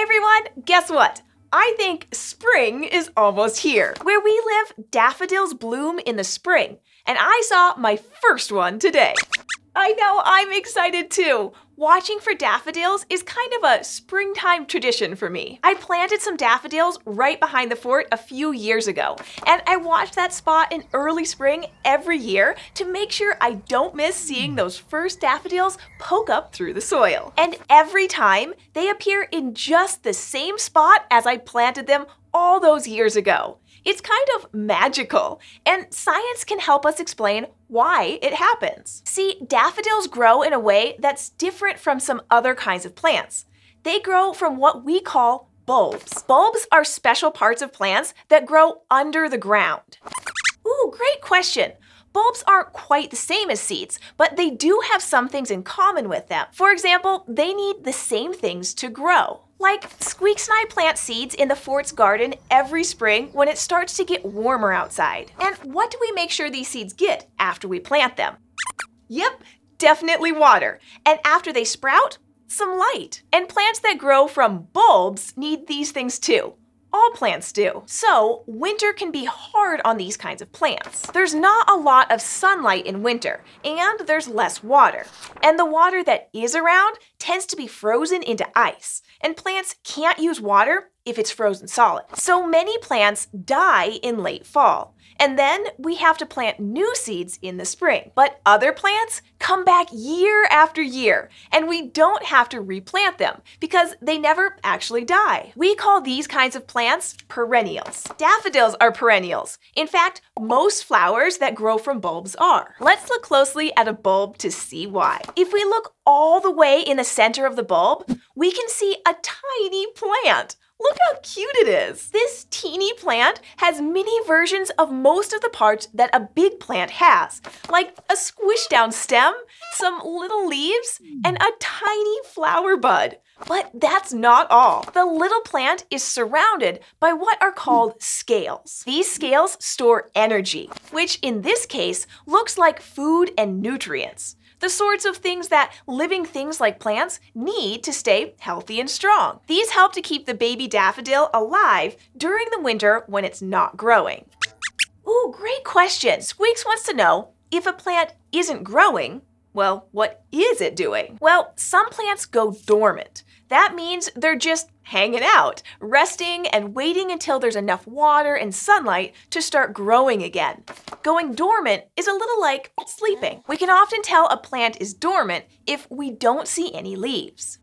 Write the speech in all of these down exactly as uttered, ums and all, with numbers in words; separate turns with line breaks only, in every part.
Hi everyone! Guess what? I think spring is almost here. Where we live, daffodils bloom in the spring, and I saw my first one today. I know, I'm excited too. Watching for daffodils is kind of a springtime tradition for me. I planted some daffodils right behind the fort a few years ago, and I watch that spot in early spring every year to make sure I don't miss seeing those first daffodils poke up through the soil. And every time, they appear in just the same spot as I planted them all those years ago. It's kind of magical, and science can help us explain why it happens. See, daffodils grow in a way that's different from some other kinds of plants. They grow from what we call bulbs. Bulbs are special parts of plants that grow under the ground. Ooh, great question. Bulbs aren't quite the same as seeds, but they do have some things in common with them. For example, they need the same things to grow. Like, Squeaks and I plant seeds in the fort's garden every spring when it starts to get warmer outside. And what do we make sure these seeds get after we plant them? Yep, definitely water. And after they sprout, some light. And plants that grow from bulbs need these things too. All plants do. So, winter can be hard on these kinds of plants. There's not a lot of sunlight in winter, and there's less water. And the water that is around tends to be frozen into ice, and plants can't use water if it's frozen solid. So many plants die in late fall, and then we have to plant new seeds in the spring. But other plants come back year after year, and we don't have to replant them because they never actually die. We call these kinds of plants perennials. Daffodils are perennials. In fact, most flowers that grow from bulbs are. Let's look closely at a bulb to see why. If we look all the way in the center of the bulb, we can see a tiny plant. Look how cute it is! This teeny plant has mini versions of most of the parts that a big plant has, like a squished down stem, some little leaves, and a tiny flower bud. But that's not all. The little plant is surrounded by what are called scales. These scales store energy, which in this case looks like food and nutrients. The sorts of things that living things like plants need to stay healthy and strong. These help to keep the baby daffodil alive during the winter when it's not growing. Ooh, great question. Squeaks wants to know, if a plant isn't growing, well, what is it doing? Well, some plants go dormant. That means they're just hanging out, resting and waiting until there's enough water and sunlight to start growing again. Going dormant is a little like sleeping. We can often tell a plant is dormant if we don't see any leaves.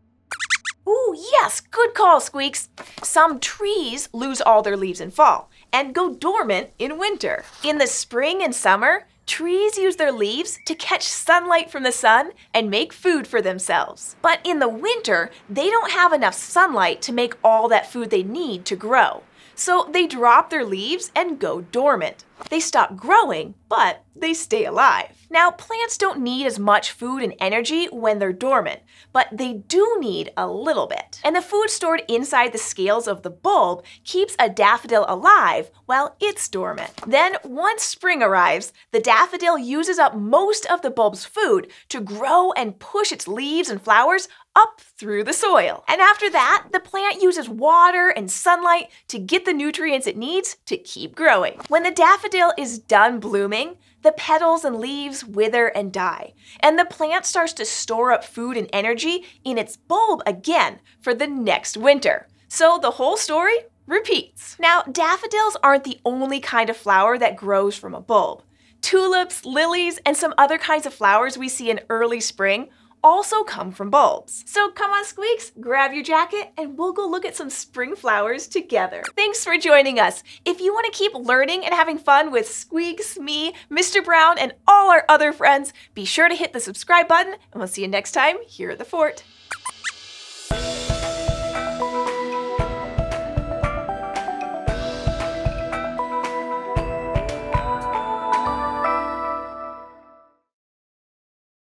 Ooh, yes, good call, Squeaks. Some trees lose all their leaves in fall and go dormant in winter. In the spring and summer, trees use their leaves to catch sunlight from the sun and make food for themselves. But in the winter, they don't have enough sunlight to make all that food they need to grow. So they drop their leaves and go dormant. They stop growing, but they stay alive. Now, plants don't need as much food and energy when they're dormant, but they do need a little bit. And the food stored inside the scales of the bulb keeps a daffodil alive while it's dormant. Then, once spring arrives, the daffodil uses up most of the bulb's food to grow and push its leaves and flowers up through the soil. And after that, the plant uses water and sunlight to get the nutrients it needs to keep growing. When the daffodil is done blooming, the petals and leaves wither and die, and the plant starts to store up food and energy in its bulb again for the next winter. So the whole story repeats. Now, daffodils aren't the only kind of flower that grows from a bulb. Tulips, lilies, and some other kinds of flowers we see in early spring also come from bulbs. So come on, Squeaks, grab your jacket and we'll go look at some spring flowers together. Thanks for joining us. If you want to keep learning and having fun with Squeaks, me, Mister Brown, and all our other friends, be sure to hit the subscribe button, and we'll see you next time here at the fort.